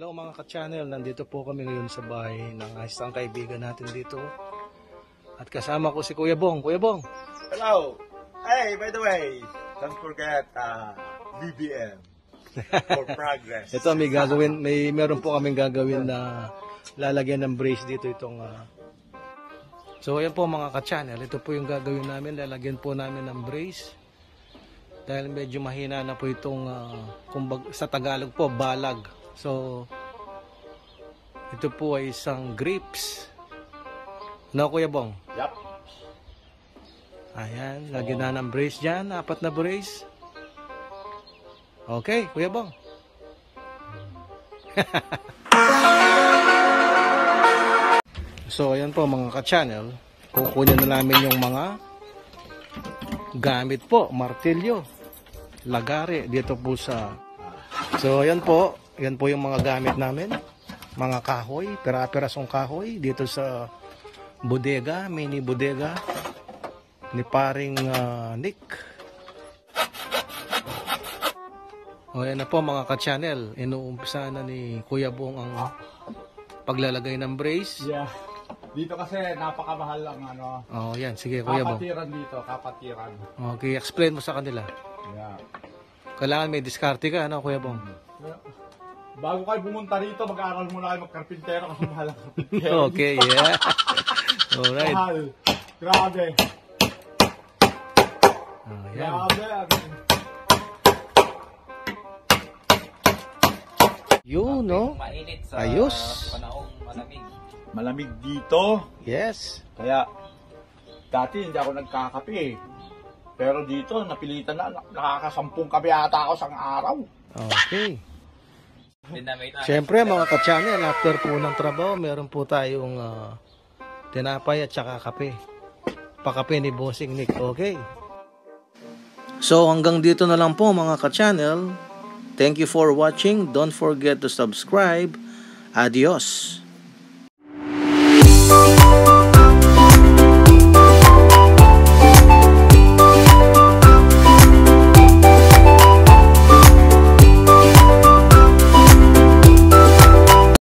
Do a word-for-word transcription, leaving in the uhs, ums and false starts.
Hello mga ka-channel, nandito po kami ngayon sa bahay ng isang kaibigan natin dito. At kasama ko si Kuya Bong. Kuya Bong! Hello! Hey, by the way, don't forget uh, B B M for progress. Ito may gagawin, may meron po kaming gagawin na lalagyan ng brace dito itong uh... So ayan po mga ka-channel, ito po yung gagawin namin, lalagyan po namin ng brace. Dahil medyo mahina na po itong uh, kumbag, sa Tagalog po, balag. So ito po ay isang grips. No, Kuya Bong? Yup. Ayan, lagyan na ng brace dyan. Apat na brace. Okay, Kuya Bong. So, ayan po mga ka-channel. Kukunin na namin yung mga gamit po. Martilyo, lagare, dito po sa... So, ayan po. Ayan po yung mga gamit namin. Mga kahoy, pera-perasong kahoy. Dito sa bodega, mini bodega ni paring uh, Nick. O yan na po mga ka-channel, inuumpisa na ni Kuya Bong ang paglalagay ng brace. Yeah. Dito kasi napakamahal lang ano. Oh, yan, sige Kuya Bong. Kapatiran dito, kapatiran. Okay, explain mo sa kanila. Yeah. Kailangan may diskarte ka, ano Kuya Bong? Yeah. Bago kayo pumunta rito, mag-aaral muna kayo magkarpintero kasi mahal ang karpintero. Okay, yeah. Alright. Mahal. Grabe. Oh, yan. Grabe. Yun, no? Mainit sa Ayos. panahong malamig. Malamig dito. Yes. Kaya, dati hindi ako nagkakape. Pero dito, napilitan na. Nakakasampung kape ata ako sa araw. Okay. Siyempre mga ka-channel, after po ng trabaho, meron po tayong uh, tinapay at saka kape. Pakape ni Bossing Nick, okay? So hanggang dito na lang po mga ka-channel. Thank you for watching. Don't forget to subscribe. Adios.